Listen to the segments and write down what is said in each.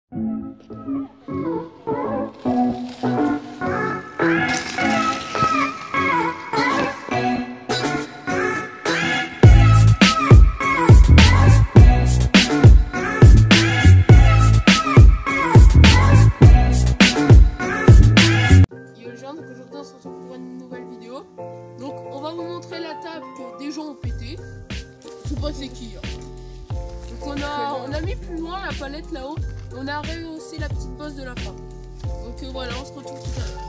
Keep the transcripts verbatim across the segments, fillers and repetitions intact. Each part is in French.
Donc on va vous montrer la table que des gens ont pété. Je sais pas c'est qui. Hein. Donc on a, on a mis plus loin la palette là-haut. On a rehaussé la petite bosse de la fin. Donc euh, voilà, on se retrouve tout à l'heure.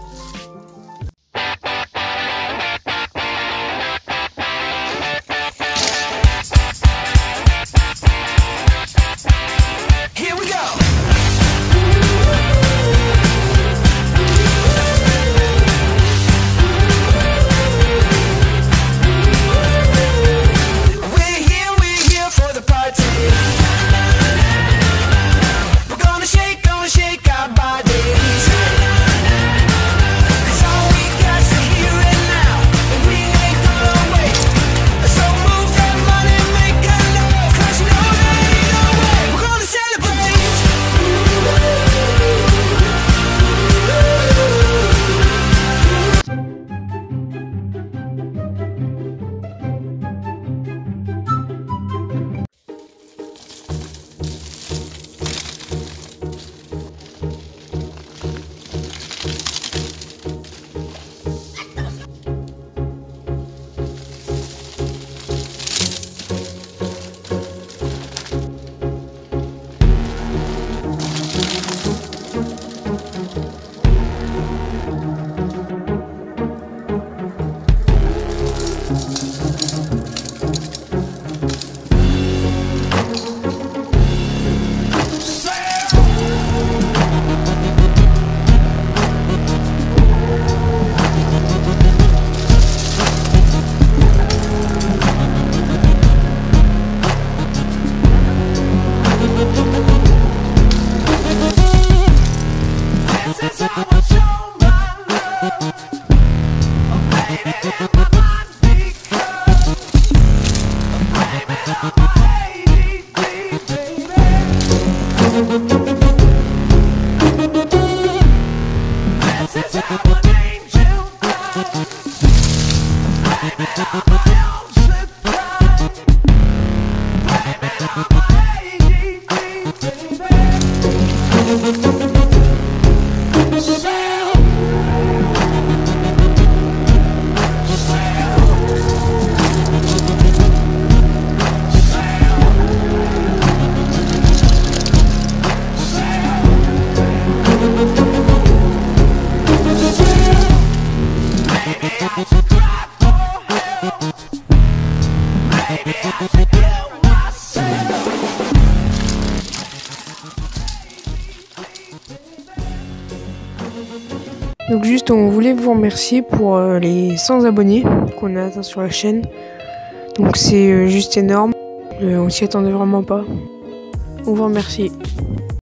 Donc juste on voulait vous remercier pour euh, les cent abonnés qu'on a atteints sur la chaîne. Donc c'est euh, juste énorme, euh, on s'y attendait vraiment pas. On vous remercie.